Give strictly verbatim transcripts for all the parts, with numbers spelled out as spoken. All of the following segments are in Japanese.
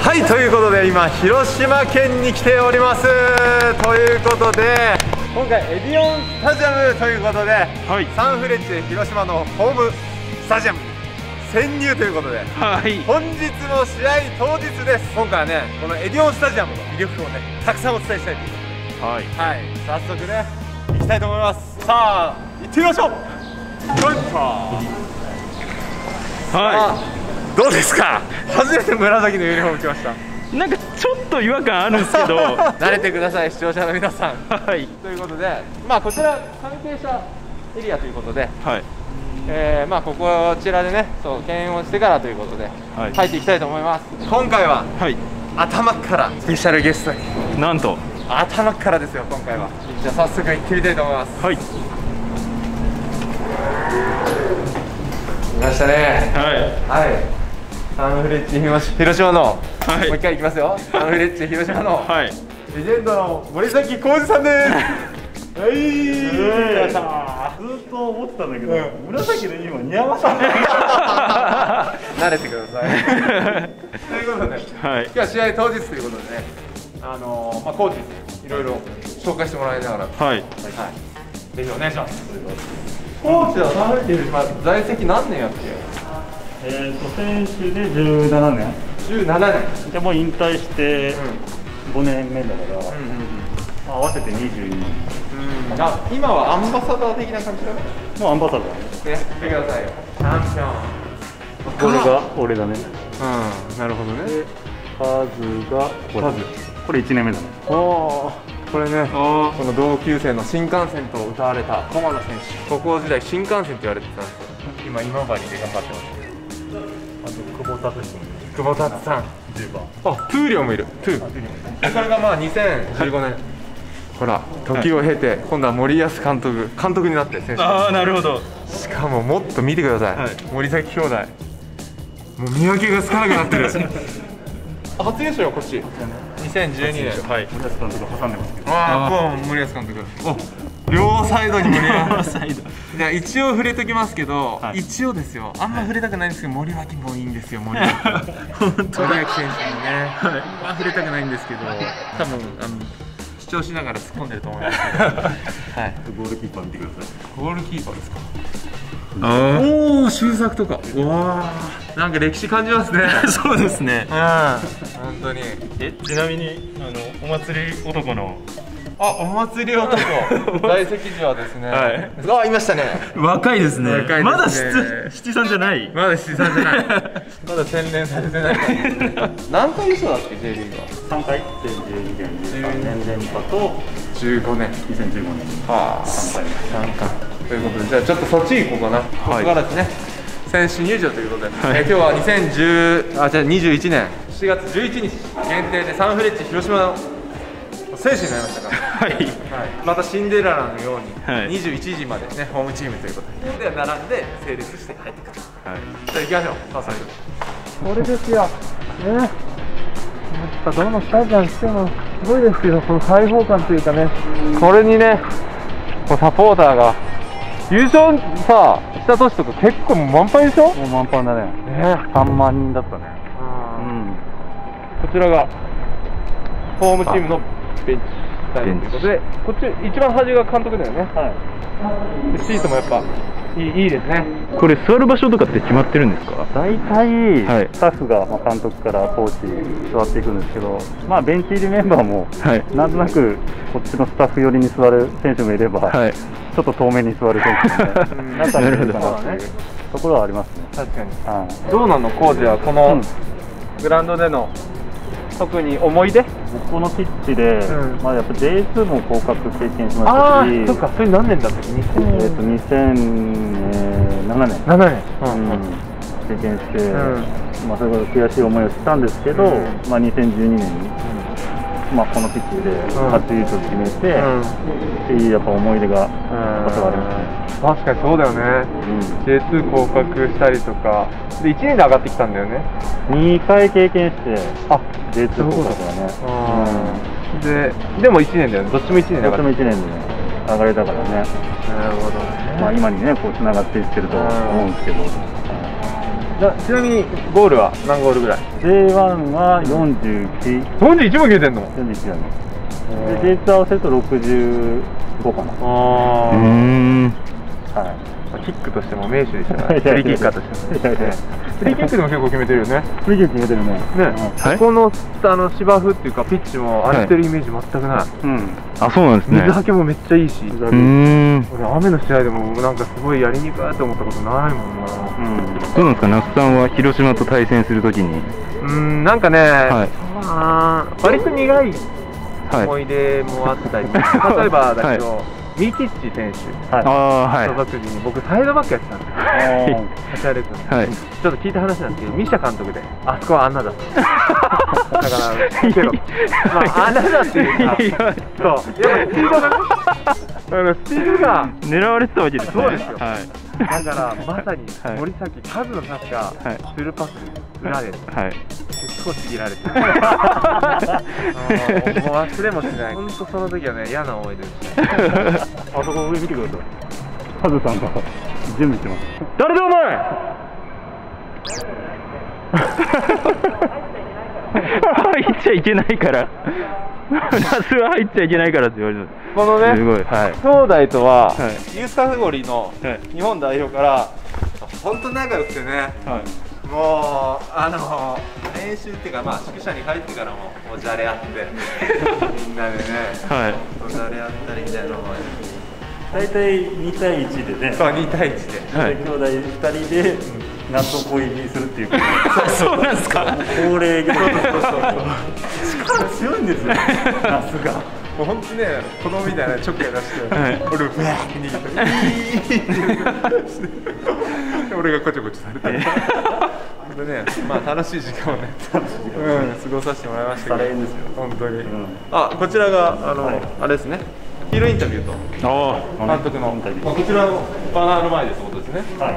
はい、ということで今広島県に来ております。ということで今回エディオンスタジアムということで、はい、サンフレッチェ広島のホームスタジアムに潜入ということで、はい、本日の試合当日です。今回はね、このエディオンスタジアムの魅力をねたくさんお伝えしたいということで、はい、はい、早速ね行きたいと思います。さあ行ってみましょう。はい、どうですか。初めて紫のユニフォーム着ました。 なんかちょっと違和感あるんですけど慣れてください、視聴者の皆さん。はい、ということで、まあこちら関係者エリアということで、はい、えー、まあここちらでね、そう検温してからということで、はい、入っていきたいと思います。今回は、はい、頭からスペシャルゲストに、なんと頭からですよ今回は。じゃあ早速行ってみたいと思います。はい、来ましたね。はい、はい、サンフレッチェ広島の、はい、もう一回いきますよ。サンフレッチェ広島の、はい、レジェンドの森崎浩二さんです。はい、えー、 ずっと思ってたんだけど、うん、紫のユニフォーム似合わさない慣れてくださいということで、はい、今日は試合当日ということでね、あのー、まあコーチいろいろ紹介してもらいながら、はい、はい、ぜひお願いします。コーチはサンフレッチェ広島在籍何年やっけ。 えーと選手でじゅうななねん。 じゅうななねんでもう引退してごねんめだから、うんうんうん、まあ、合わせてにじゅうにねん。 うん、あ、今はアンバサダー的な感じだね。 もうアンバサダーね。 ね、見てくださいよ。チャンピオン。 これが俺だね。 うん、なるほどね。 カズがこれ。これいちねんめだね。 おお、これね、この同級生の新幹線と歌われた駒野選手。高校時代新幹線って言われてたんですよ。今今治で頑張ってます。 あと久保達さん。 久保達さん。 じゅうばん。 あ、トゥーリョンもいる。トゥー。これがまあにせんじゅうごねん。ほら、時を経て、はい、今度は森保監督、監督になって選手。 ああ、なるほど。 しかももっと見てください。はい、森崎兄弟。もう見分けがつかなくなってる。初優勝よこっち。にせんじゅうにねん。はい。森保監督挟んでますけど。ああ、こう森保監督。お、両サイドに森保。サイド。じゃあ一応触れときますけど、はい、一応ですよ。あんま触れたくないんですけど、森脇もいいんですよ。森脇。本当。森脇選手もね。はい。まあ触れたくないんですけど、多分あの。主張しながら突っ込んでると思いますけど、はい、 ゴールキーパー見てください。 ゴールキーパーですか。おお、修作とか。うわー、なんか歴史感じますね。 そうですね。 うん、本当に。 え、ちなみにあのお祭り男の。 あ、お祭り男。在籍時はですね。はい。あ、いましたね。 若いですね。若いですね。まだ七三じゃない。 まだ七三じゃない。まだ洗練されてない。何回優勝だっけ J リーグは。 三回。にせんじゅうにねん、じゅうさんねん連覇とじゅうごねん。 にせんじゅうごねん。 はあ。三回。三回。ということで、じゃあちょっとそっち行こうかな。ここからですね。選手入場ということで、え今日はにせんじゅうあじゃあにじゅういちねんしちがつじゅういちにち限定でサンフレッチェ広島の選手になりましたから、はい、はい、またシンデレラのようににじゅういちじまでねホームチームということで、で並んで整列して入ってくる。はい、じゃあ行きましょう。早速。これですよ。ね。やっぱどのスタジアムしてもすごいですけど、この開放感というかね、これにね、こうサポーターが優勝さした年とか結構満杯でしょ。 もう満杯だね。ね、さんまんにんだったね。 うん。こちらがホームチームのベンチスタイルということで、こっち一番端が監督だよね。はい。シートもやっぱいい、いいですね。 これ座る場所とかって決まってるんですか。 大体、はい、スタッフが、まあ、監督からコーチ座っていくんですけど、まあベンチ入りメンバーも、はい、なんとなくこっちのスタッフ寄りに座る選手もいれば、はい、ちょっと遠目に座る選手もね、中にいるかなっていうところはありますね。 確かに。はい、どうなのコーチはこのグラウンドでの特に思い出。 このピッチで、うん、まあやっぱ ジェイツー も降格経験しましたし、 ああ、そっか、それ何年だったっけ。 えっとにせんななねん。 ななねん。 経験して、うん、まあそれほど悔しい思いをしたんですけど、うん、まあにせんじゅうにねんに、うん、まあこのピッチで初優勝を決めて、うん、っていうやっぱ思い出がやっぱありますね。 確かにそうだよね。うん、ジェイツー 降格したりとかでいちねんで上がってきたんだよね。 にかい経験して、あ、ジェイツー 降格だね。 うん、ででもいちねんだよね。どっちもいちねんだから。 どっちもいちねんで上がれたからね。 なるほどね。 まあ今にねこうつながっていってると思うんですけど。 ちなみにゴールは何ゴールぐらい？ ジェイワン はよんじゅうきゅう、 よんじゅういちも決めてんの？ よんじゅういちだね。で ジェイツー 合わせるとろくじゅうごかな。 ああ、 うん。 はい。キックとしても名手でしたね。フリーキッカーとしても。フリーキックでも結構決めてるよね。 フリーキック決めてるね。 ね、ここのあの芝生っていうかピッチも荒れてるイメージ全くない。 うん。 あ、そうなんですね。 水はけもめっちゃいいし。 うん。 俺雨の試合でもなんかすごいやりにくいと思ったことないもんな。 うん。どうなんですか、那須さんは広島と対戦するときに。 うん、なんかね、 はい、 まあ割と苦い思い出もあったり、はい、例えばだけど、はい、ミキッチ選手、 はい、あー、はい、 所属時に僕サイドバックやってたんですよ。立ち上げてたんです、はい、ちょっと聞いた話なんですけど、ミシャ監督であそこは穴だっただからけど、まあ、穴だっていうか、そうやっぱスピードがねスピードが狙われてたわけですね。 そうですよ、 はい、 だからまさに森崎カズの確かスルーパス裏で、はい、結構ちぎられてるもう忘れもしない。本当その時はね、嫌な思い出ですね。 あそこ上見てください。カズさんが準備してます。 誰だお前入っちゃいけないから那須は入っちゃいけないからって言われてこのね、 すごい、はい、 兄弟とは、 はい、 ユースカテゴリーの日本代表から本当仲良くてね、はい、もうあの練習っていうか、まあ宿舎に帰ってからももうじゃれ合ってみんなでね、はい、じゃれ合ったりみたいなのも大体にたいいちでね。 そう、にたいいちで、 はい、兄弟ふたりで納豆恋にするっていうそうなんですか。 恒例で力強いんですよ、ナスが。 もう本当ね、子供みたいなちょっかい出して、はい、俺をブワーって逃げて俺がこちょこちょされてでね、まあ楽しい時間をね、うん、過ごさせてもらいましたけど、本当に、うん、あ、こちらがあの、はい、あれですね、ヒーローインタビューと監督の、まあ、こちらのバナーの前ですことですね。はい、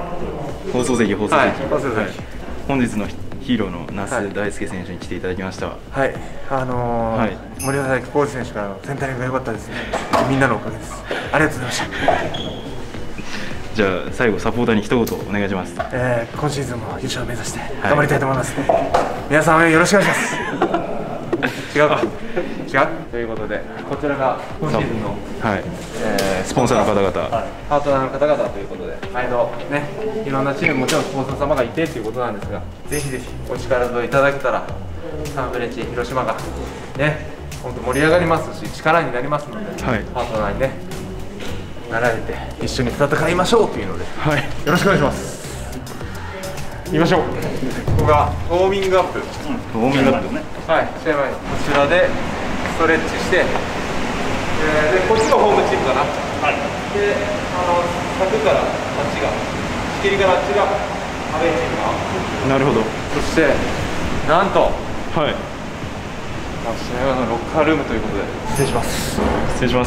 放送席、放送席、 はい、放送席、はい、 本日のヒーローの那須大輔選手に来ていただきました。 はい、あのーはい、森岡大輝選手からのセンタリングが良かったですね。みんなのおかげです。ありがとうございました。 じゃあ最後サポーターに一言お願いします。 えー、今シーズンも優勝を目指して頑張りたいと思います。はい、皆さんよろしくお願いします。違うか。違うということで、こちらが今シーズンの、はいえー、スポンサーの方々、はい、 パートナーの方々ということで、毎度ね、いろんなチームもちろんスポンサー様がいてということなんですが、ぜひぜひお力添えいただけたらサンフレッチェ広島がね、本当盛り上がりますし力になりますので、はい、パートナーにねなられて一緒に戦いましょうというので、はい、よろしくお願いします。行きましょう。ここがウォーミングアップ、 うん、ウォーミングアップね、 はい、試合前にこちらでストレッチして、えー、でこっちがホームチームかな、はい、で、あの柵からあっちが仕切りからあっちがアウェーチームが、なるほど。そしてなんと、はい、試合のロッカールームということで失礼します。 失礼します。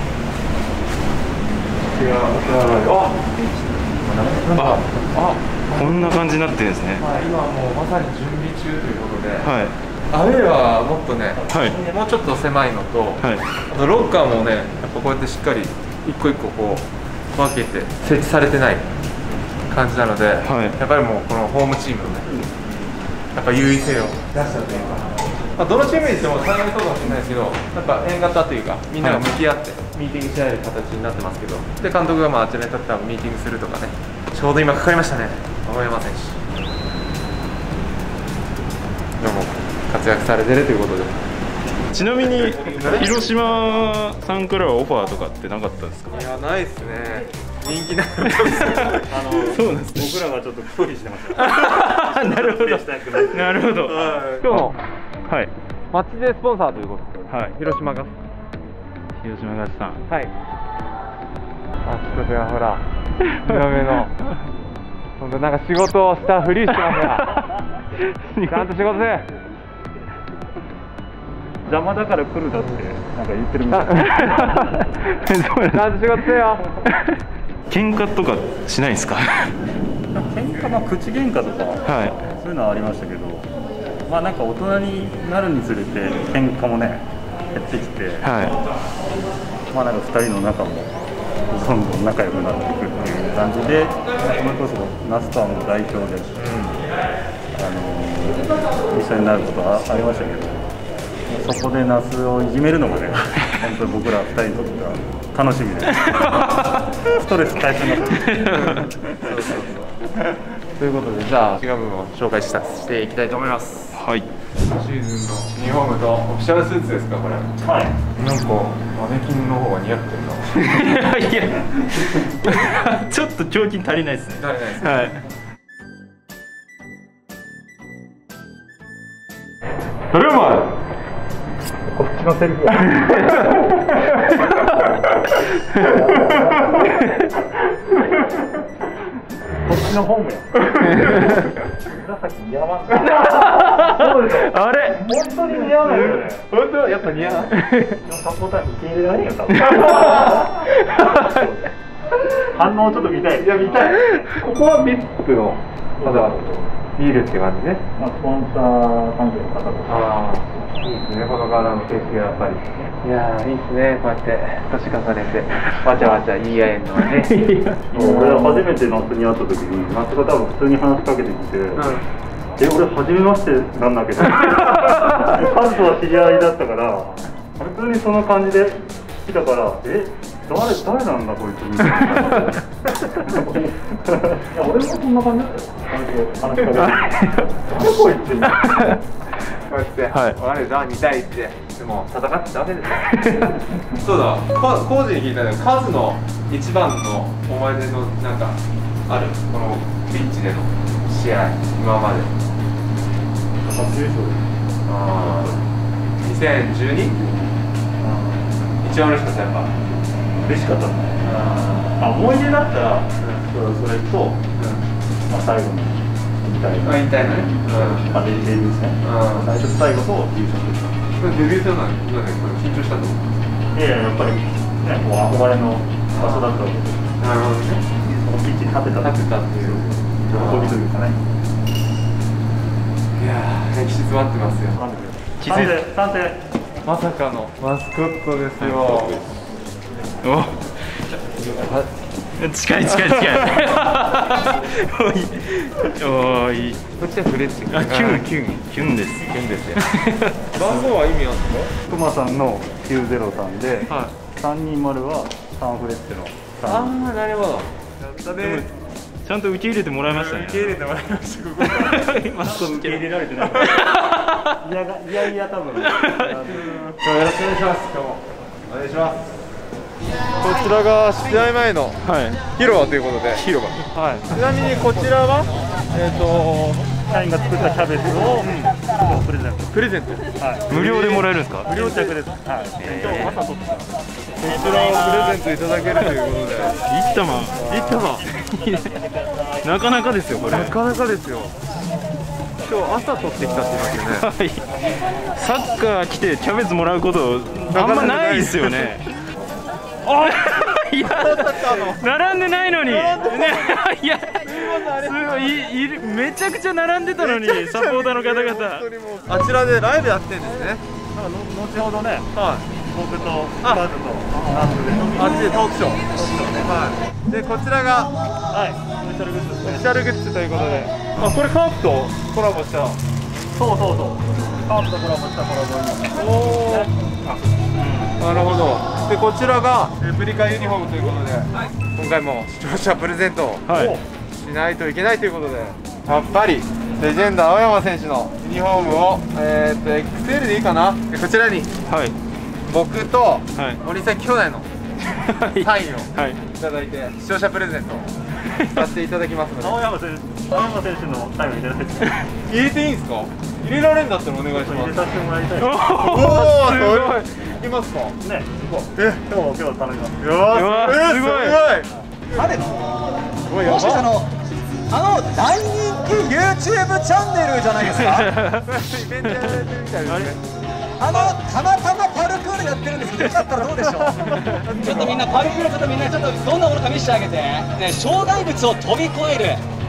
ああ、こんな感じになってるんですね。 まあ、今もうまさに準備中ということで、はい、アウェーはもっとね、はい、もうちょっと狭いのと、はい、あとロッカーもね、やっぱこうやってしっかり一個一個こう分けて設置されてない感じなので、はい、やっぱりもうこのホームチームのね、やっぱ優位性を出したというか。まあ、どのチームにしても大変そうかもしれないですけど、なんか円形というか、みんなが向き合ってミーティングし合える形になってますけど、で監督がまああちらに立って多分ミーティングするとかね、ちょうど今かかりましたね、青山選手。でも活躍されてるということで。 ちなみに広島さんからはオファーとかってなかったですか？ いや、ないですね。人気なかったです。 あのそうなんですね。 僕らがちょっと拒否してました。 なるほど。なるほど。 今日のはい、マッチデースポンサーということで、はい、広島ガス、 広島ガスさん、 はい、あそこではほら、広めの、本当なんか仕事をしたふりしてますが、ちゃんと仕事せ。 邪魔だから来るだってなんか言ってるみたい。 ちゃんと仕事せよ。 喧嘩とかしないんですか？ 喧嘩、まあ口喧嘩とか、はい、そういうのはありましたけど。まあなんか大人になるにつれて喧嘩もね減ってきて、はい、まあなんかふたりの仲もどんどん仲良くなっていくっていう感じで、それこそ那須川の代表で、うん、あの一緒になることはありましたけど、そこで那須をいじめるのがね本当に僕らふたりにとっては楽しみでストレス解消になってということで、じゃあ違う部分を紹介したしていきたいと思います。はい。シーズンのユニフォームとオフィシャルスーツですか、これ。はい。なんかマネキンの方が似合ってるな。いやちょっと胸筋足りないですね。 足りないですね。はい。それはこっちのセリフや。こっちの本名。紫似合わん。 あれ。 本当に似合わないよね。 本当やっぱ似合わない。 サポーター受け入れられんよ多分。反応ちょっと見たい。 いや見たい。ここはビップのまだビールって感じね。 まあスポンサー関係の方とか。 ああ、いいですね。この柄の景色がやっぱり。いやーいいですね。こうやって年重ねてわちゃわちゃ言い合えるのはね。 俺は初めて夏に会った時に夏が多分普通に話しかけてきて、うん、え俺初めましてなんだけどカズとは知り合いだったから普通にその感じで来たからえ誰誰なんだこいつみたいな。いや俺もそんな感じだったよ。話しかけて誰こいつみたいな。 こうやって、はい、我々じゃあに対いちででも戦ってダメですよ。そうだ、コージに聞いたけど、カズの一番の思い出のなんかあるこのビッチでの試合今まで。 初優勝。 ああ、にせんじゅうに？一番嬉しかったやっぱ。 嬉しかったね。あ、思い出だったら、うん、それと、うん、まあ最後の引退。 引退のね。 うん、まあデビュー戦。最初と最後と優勝でした。 デビュー戦なんで、なんでこれ緊張したと思う。 いやいややっぱりね、もう憧れの場所だったわけで。 なるほどね。 そのピッチに立てた。 立てたっていう。 喜びというかね。 いやー、歴史詰まってますよ。 賛成、賛成。 まさかのマスコットですよ。 お近い近い近い。おーいい。 こっちはフレッチ。 あ、キュンキュンキュンです。 キュンですよ。番号は意味あるんですか？クマさんのきゅうゼロさんで、 はい、 さんにまるはサンフレッチェの。 ああ、なるほど。 ちゃんと受け入れてもらいましたね。 受け入れてもらいました。ここマスコット受け入れられてない。いやいやいや多分。よろしくお願いします。 今日もお願いします。こちらが試合前の広場ということで、 広場、 はい、ちなみにこちらは、えー、と社員が作ったキャベツを、うん、プレゼント、 プレゼント、 はい、 無料でもらえるんですか？ 無料着です、はい、今日朝取ってた、 こちらをプレゼントいただけるということで、 一玉、一玉、なかなかですよ、これ、 なかなかですよ、今日朝取ってきたって言いますよね、 はい、サッカー来てキャベツもらうこと、あんまないですよね。あいや並んでないのに、ね、いやすごいいいめちゃくちゃ並んでたのにサポーターの方々 あちらでライブやってるんですね。 後ほどね、はい、僕とカズとあっちでトークショー、はい、でこちらがはいオフィシャルグッズ、 オフィシャルグッズということで、あこれカープとコラボした、 そうそうそうカープとコラボしたコラボに、 おお、なるほど。でこちらがレプリカユニフォームということで、はい、今回も視聴者プレゼントをしないといけないということで、やっぱりレジェンド青山選手のユニフォームを、えー、っと エックスエル でいいかな、でこちらに、はい、僕と森崎兄弟のサインをいただいて、視聴者プレゼントをさせていただきますので、 青山選手、青山選手のサインをいただいて入れていいんですか？入れられるんだったらお願いします。 入れさせてもらいたい。 おお、すごい。行きますか？ね、行こう。え、今日今日頼みます。よー、すごい。 彼のもしかしたらあの大人気 ユーチューブ チャンネルじゃないですか。 イベントやられてるみたいですね。 あのたまたまパルクールやってるんですけど、よかったらどうでしょう。ちょっとみんなパルクールちょっとみんなちょっとどんなものか見せてあげて、ね、障害物を飛び越える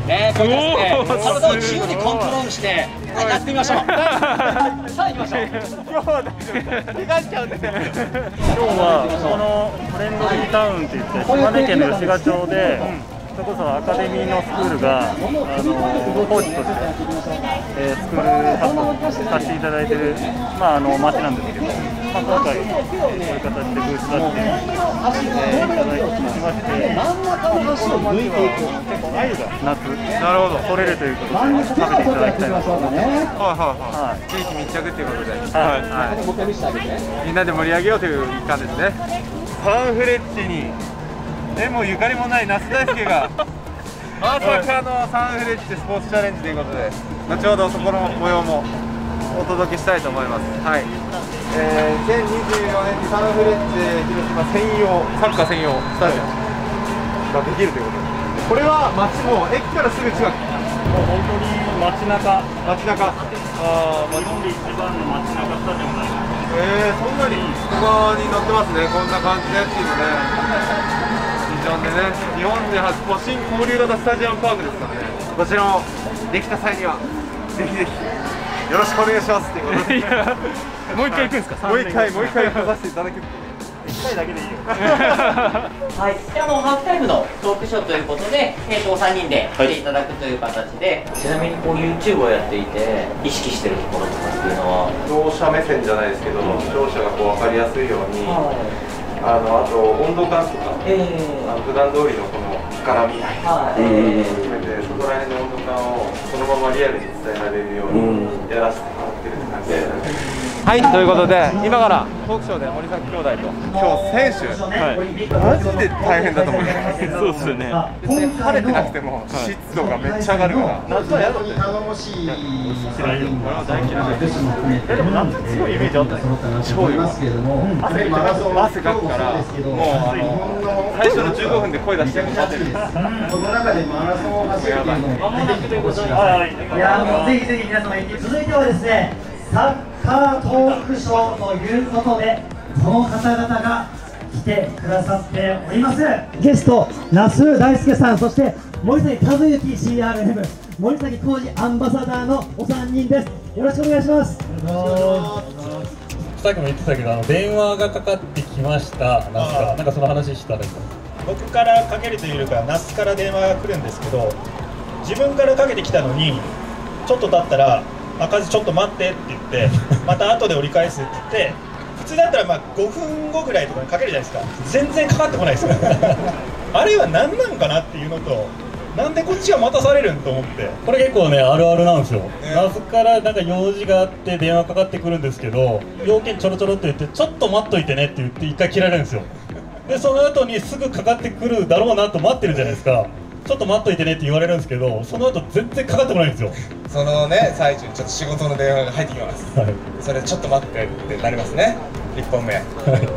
えー、これですね、体を自由にコントロールして、はい、やってみましょう。さあ行きましょう。 今日は大丈夫。怪我しちゃうんで。 今日はこのフレンドリータウンって言って島根県の吉賀町で、それこそアカデミーのスクールがあのコーチとして、えー、スクール活動させていただいてる、まあ、あの町なんですけど、まあ、今回こういう形でブース出して、えー、いただきまして、この町は結構鮎が夏なるほど取れるということで食べていただきたいなと思います。 はいはいはい。地域密着ということで、はいはい。みんなで盛り上げようという一環ですね。サンフレッチェに縁もゆかりもない那須大輔がまさかのサンフレッチェスポーツチャレンジということで、後ほどそこの模様もお届けしたいと思います。はい。えー、せんにじゅうよねんにサンフレッチェ広島専用サッカー専用スタジアムができるということで、これは町も駅からすぐ近く。 もう本当に街中、 街中。ああ、 日本で一番の街中スタジアムになります。 えー、そんなにここに載ってますね。こんな感じでっていうのね。ビジョンでね、日本で初個人交流型スタジアムパークですからね。こちらもできた際にはぜひぜひよろしくお願いしますっていうことで。 もう一回行くんですか？ もう一回もう一回来させていただくっていう。 一回だけでいいよ。 はい、であのハーフタイムのトークショーということで、えー、とさんにんで来ていただくという形で、はい、ちなみにこう YouTube をやっていて意識してるところとかっていうのは、 消費者目線じゃないですけど、消費者がこう分かりやすいように、はい、あのあと温度感とか、えー、あの普段通りのこの絡み、はい、えー、含めてそこら辺の温度感をそのままリアルに伝えられるようにやらせてもらってるって感じで。はい、ということで今からトークショーで森崎兄弟と今日選手、はい、マジで大変だと思います。 そうですよね。 別に晴れてなくても湿度がめっちゃ上がるから、夏はやだって。 嫌いよ。俺は大嫌い。 でも夏すごいイメージあったね。超弱い。汗かくからもうあの最初のじゅうごふんで声出して待ってるんです。 この中でマラソンを走るっていうのを出てきてほしい。いやもうぜひぜひ皆様続いてはですね、サッカートークショーということで、この方々が来てくださっております。ゲスト那須大輔さん、そして森崎和之 シーアールエム、 森崎浩二アンバサダーのお三人です。よろしくお願いします。 さっきも言ってたけど、あの電話がかかってきました。那須から、なんかその話したらいいか。 僕からかけるというよりか那須から電話が来るんですけど、自分からかけてきたのにちょっと経ったら赤字ちょっと待ってって言ってまた後で折り返すって言って、普通だったらまあごふんごぐらいとかにかけるじゃないですか。全然かかってこないですあれは何なのかなっていうのと、なんでこっちが待たされるんと思って。 これ結構ねあるあるなんですよ。那須からなんか用事があって電話かかってくるんですけど、要件ちょろちょろって言ってちょっと待っといてねって言って一回切られるんですよ。でその後にすぐかかってくるだろうなと待ってるじゃないですか。ちょっと待っといてねって言われるんですけど、その後全然かかってこないんですよ。 そのね最中にちょっと仕事の電話が入ってきます、はい、それちょっと待ってってなりますね、いっぽんめ、はい、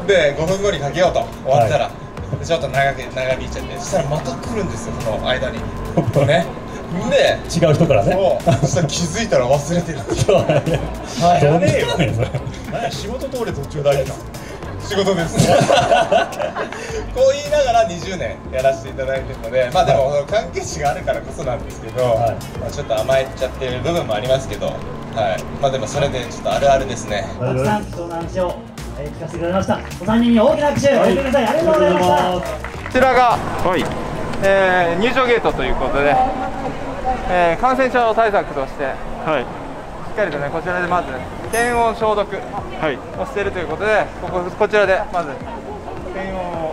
でごふんごにかけようと終わったら、はい、ちょっと長く長引いちゃって、そしたらまた来るんですよ、その間にね。で違う人からね、 そうそしたら気づいたら忘れてるはい、やべえよね。仕事通れ途中大事な仕事ですこう言いながらにじゅうねんやらせていただいてるので、まあでも関係値があるからこそなんですけど、はい、まあちょっと甘えちゃってる部分もありますけど、はい、まあでもそれでちょっとあるあるですね。 たくさん貴重な話を聞かせてくれました。お三人に大きな拍手をお送りください。ありがとうございました。 こちらが、はいえー、入場ゲートということで、えー、感染症対策として、はい、しっかりとねこちらでまず検温消毒をしているということで、こここちらでまず検温を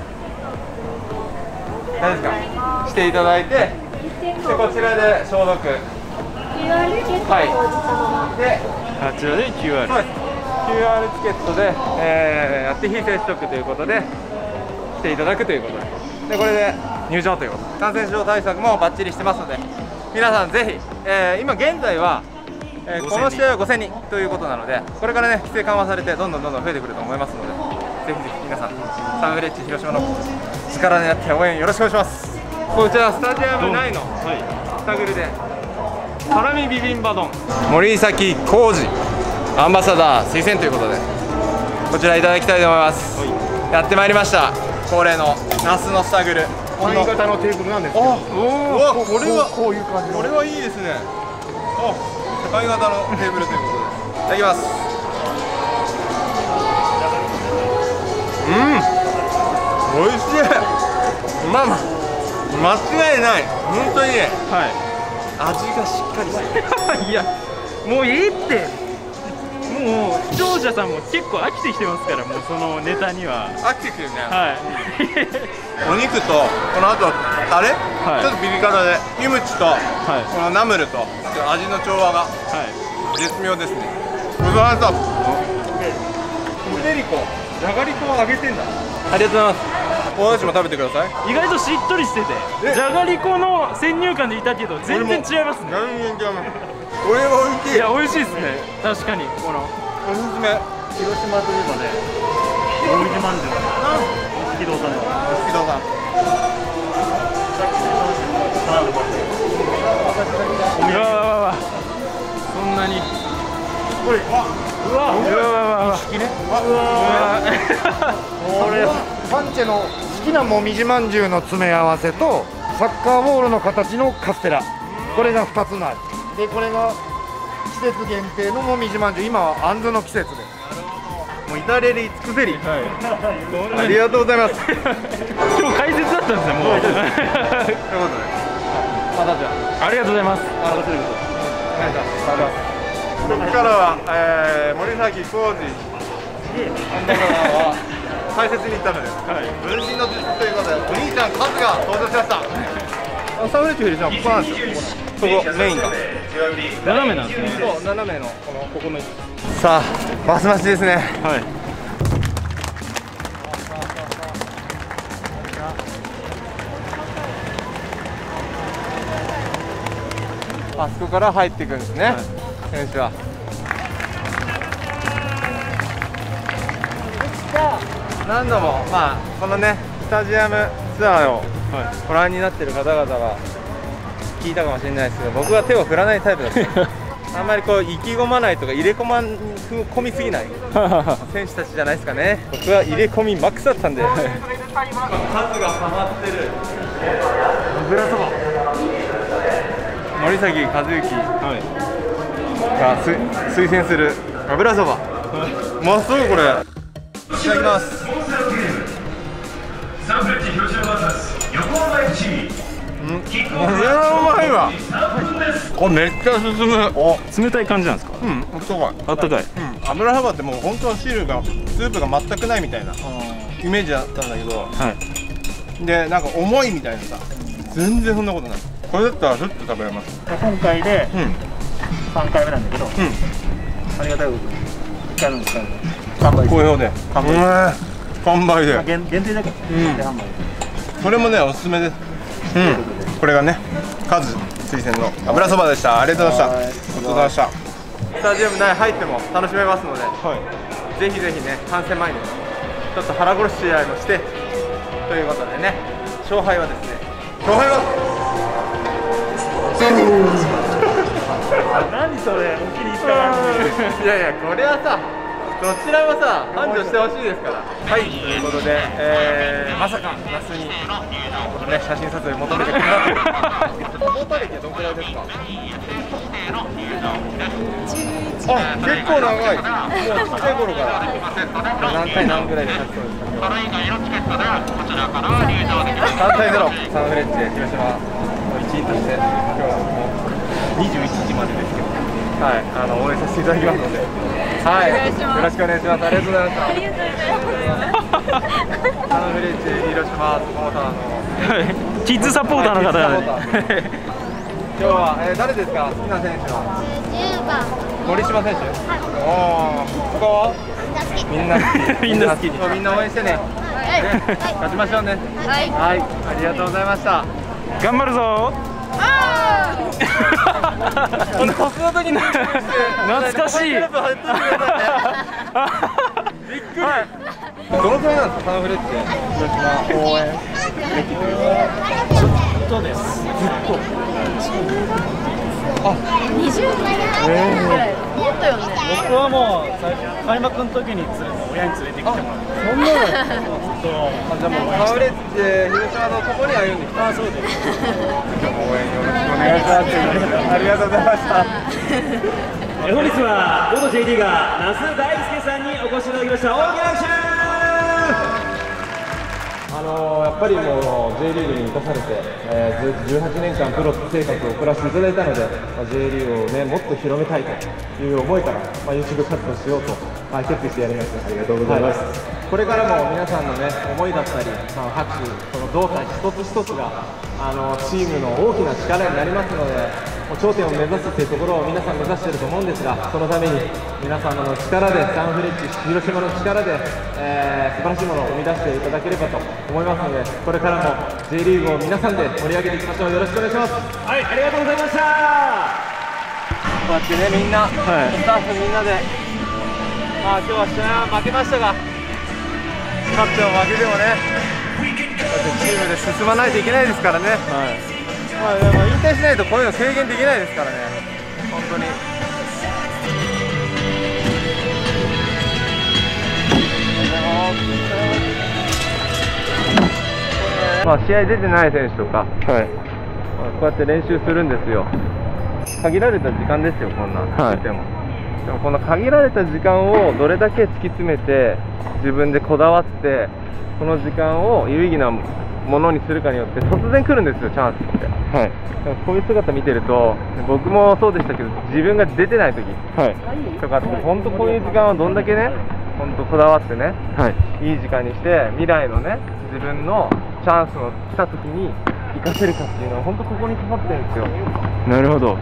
何ですかしていただいて、でこちらで消毒、はいであちらで キューアールそうです キューアール チケットで、えー、やって非接触ということでしていただくということで、でこれで入場ということ、感染症対策もバッチリしてますので、皆さんぜひ、えー、今現在はえー、この試合はごせんにんということなので、これからね規制緩和されてどんどんどんどん増えてくると思いますので、ぜひぜひ皆さんサンフレッチェ広島の力になって応援よろしくお願いします。こちらスタジアム内のスタグルでハラミビビンバ丼森崎浩二アンバサダー推薦ということでこちらいただきたいと思います。やってまいりました恒例の那須のスタグル。 簡易型のテーブルなんですけど、 うわ、これはこういう感じの、 これはいいですね。あ、簡易型のテーブルということでいただきます。うん、美味しい。まあまあ間違いない、本当にね、はい、味がしっかりしてる。 いや、もういいって、もう視聴者さんも結構飽きてきてますから、もうそのネタには飽きてきてるね。 はいお肉とこの後タレ、はい、ちょっとピリ辛でキムチと、はい、このナムルと味の調和が、はい、絶妙ですね。ごちそうさまでした。ポテリコ、じゃがりこを揚げてんだ。ありがとうございます。お主も食べてください。 意外としっとりしてて、じゃがりこの先入観でいたけど全然違いますね。 全然違います。これは美味しい。 いや、美味しいですね。確かにこのおすすめ。 広島といえばね、もみじまんじゅう、木戸さんの木戸さん。 うわわわわ、そんなに。 これ、 うわうわうわうわ、 これパンチェの好きなもみじまんじゅうの詰め合わせとサッカーボールの形のカステラ、これがふたつの味で、これが季節限定のもみじまんじゅう、今はあんずの季節で、 もう至れり尽くせり、はい、ありがとうございます。 今日解説だったんですね、もう。ということで、 またじゃあ、 ありがとうございます。 ありがとうございます。ここからは、えー、森崎浩二は解説に行ったので、はい、分身の術ということで、お兄ちゃんカズが登場しました。サンフレッチェフィルさん、ここなんですよ。ここメインが斜めなんですね。 そう、斜めのこのここの。さあ、バス待ちですね。はい。あそこから入っていくんですね。はい、選手は。何度も、まあ、このね、スタジアムツアーをご覧になっている方々が聞いたかもしれないですけど、僕は手を振らないタイプだったあんまりこう意気込まないとか入れ込まん込みすぎない選手たちじゃないですかね。僕は入れ込みマックスだったんで、数がハマってる油そば、森崎和之が推薦する油そば、うまそうこれ。いただきます。サンフレッチェ広島バーサス横浜 エフシー。うん、これはうまいわ。これめっちゃ進む。 お、冷たい感じなんですか。 うん、あったかい。 あったかい。 うん、油そばってもう本当は汁がスープが全くないみたいなイメージだったんだけど、はい、でなんか重いみたいなさ、全然そんなことない。これだったらふっと食べれます。 今回でさんかいめなんだけど、うん、ありがたいことにいっかいめも使うの完売。 好評で完売。完売で。 限定だけど限定販売。 それもねおすすめです。うん。これがねカズ推薦の油そばでした。ありがとうございました。ごちそうさまでした。スタジアム内入っても楽しめますので、はい、ぜひぜひね観戦前にちょっと腹殺し試合もしてということでね、勝敗はですね、勝敗は何それ、お気に入った感じ。 いやいや、これはさ、どちらもさ、繁盛してほしいですから。はい、ということで、えー、まさか那須に、ね、写真撮影求めてくれたという。サポーター歴はどのくらいですか？あ、結構長い。もうちっちゃい頃から。何対何ぐらいで勝ちそうですか？今日は。さんたいゼロ、サンフレッチェ広島の一員として、今日はもうにじゅういちじまでですけど、はい、あの応援させていただきますので、はい、よろしくお願いします。ありがとうございました。ありがとうございます。サンフレッチェ広島サポーターのキッズサポーターの方がね。 今日は、えー、誰ですか？好きな選手は？じゅうばん森島選手。はい、おお、ここはみんな好き。みんな好き。みんな応援してね。はい、ね、勝ちましょうね。はい、はい、ありがとうございました。 頑張るぞ。ああ。この小外に懐かしい。びっくり。 どのくらいなんですか、サンフレッチェ広島応援歴というか。 ずっとです。ずっと。 あ、 にじゅうねんぐらい。もっとったよね。 僕はもう最初開幕の時に連れ親に連れてきてもらって、そんなのずっとあ、じゃあもうサンフレッチェ広島と共に歩んできた。 あ、そうです。 今日も応援よろしくお願いします。ありがとうございました。 本日は元 ジェイリーガー那須大輔さんにお越しいただきました。大きな拍手。 あのー、やっぱりもう J リーグに生かされて、えー、ずっとじゅうはちねんかんプロ生活を送らせていただいたので、まあ、J リーグを、ね、もっと広めたいという思いから、まあ、YouTube 活動しようと、まあ、決意してやりました。ありがとうございます。はい、これからも皆さんの、ね、思いだったり、まあ、拍手、その動作一つ一つがあのチームの大きな力になりますので、頂点を目指すというところを皆さん目指していると思うんですが、そのために皆さんの力でサンフレッチェ広島の力で、えー、素晴らしいものを生み出していただければと思いますので、これからも J リーグを皆さんで盛り上げていきましょう。よろしくお願いします。 はい、ありがとうございました。 こうやってね、みんな、はい、スタッフみんなで、まあ今日は試合は負けましたが、勝っても負けてもね、チームで進まないといけないですからね。はい、まあ、まあ引退しないとこういうの制限できないですからね、本当に。まあ試合出てない選手とか、はい、まあ、こうやって練習するんですよ。限られた時間ですよ、こんなん、はい、でも。でもこの限られた時間をどれだけ突き詰めて、自分でこだわって、この時間を有意義なものにするかによって突然来るんですよ、チャンスって。はい、でもこういう姿見てると、僕もそうでしたけど、自分が出てない時、はい、とかって本当こういう時間をどんだけね、本当こだわってね、はい、いい時間にして未来のね、自分のチャンスの来た時に生かせるかっていうのは本当ここにかかってるんですよ。なるほど。うん、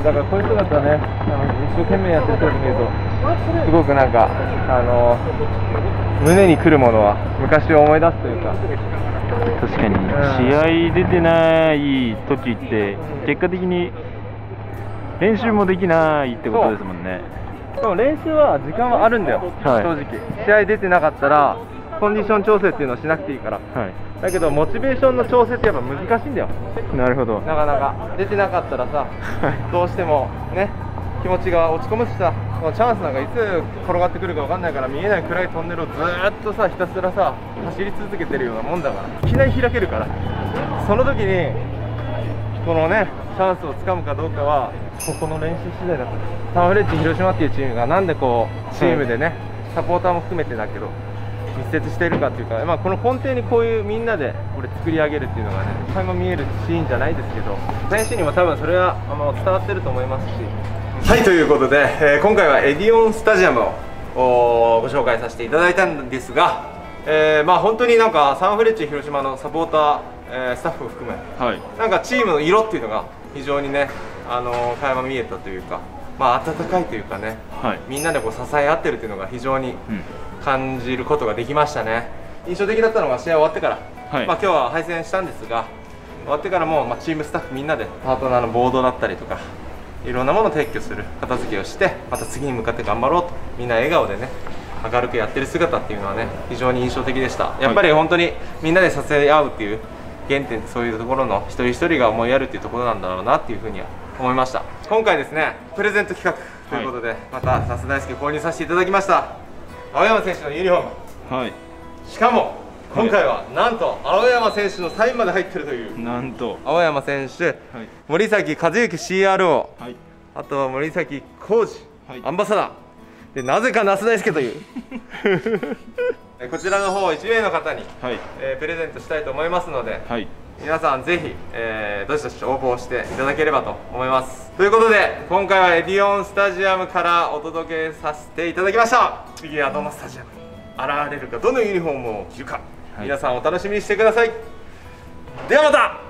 だからこういう姿ね、あの一生懸命やってる時見るとすごくなんかあの胸にくるものは昔を思い出すというか。 確かに、試合出てない時って結果的に練習もできないってことですもんね。 でも練習は時間はあるんだよ、はい、正直。試合出てなかったらコンディション調整っていうのをしなくていいから、はい、だけどモチベーションの調整ってやっぱ難しいんだよ。なるほど。なかなか出てなかったらさ、どうしてもね、気持ちが落ち込むしさ、チャンスなんかいつ転がってくるか分かんないから、見えない暗いトンネルをずーっとさ、ひたすらさ走り続けてるようなもんだから、いきなり開けるから、その時にこのねチャンスをつかむかどうかはここの練習次第だと。サンフレッチェ広島っていうチームがなんでこうチームでね、サポーターも含めてだけど密接しているかっていうか、まあ、この根底にこういうみんなでこれ作り上げるっていうのがね、垣間見えるシーンじゃないですけど、選手にも多分それはあの伝わってると思いますし。はい、ということで、えー、今回はエディオンスタジアムをご紹介させていただいたんですが、えー、まあ本当になんかサンフレッチェ広島のサポーター、えー、スタッフを含め、はい、なんかチームの色っていうのが非常にね、あのー、垣間見えたというか、まあ温かいというかね、はい、みんなでこう支え合ってるっていうのが非常に感じることができましたね。印象的だったのが試合終わってから、はい、まあ今日は敗戦したんですが、終わってからも、まあ、チームスタッフみんなでパートナーのボードだったりとかいろんなものを撤去する片付けをして、また次に向かって頑張ろうと、みんな笑顔でね明るくやってる姿っていうのはね、非常に印象的でした。やっぱり本当にみんなで支え合うっていう原点って、そういうところの一人一人が思いやるっていうところなんだろうなっていうふうには思いました。今回ですね、プレゼント企画ということで、はい、また那須大輔購入させていただきました。青山選手のユニフォーム、はい、しかも今回はなんと青山選手のサインまで入ってるという。なんと青山選手、はい、森崎和之 シーアールオー、はい、あとは森崎浩二、はい、アンバサダーで、なぜか那須大輔というこちらの方いち名の方に、はい、えー、プレゼントしたいと思いますので、はい、皆さんぜひ、えー、どしどし応募していただければと思います。ということで今回はエディオンスタジアムからお届けさせていただきました。次はどのスタジアムに現れるか、どのユニフォームを着るか、はい、皆さんお楽しみにしてください。ではまた。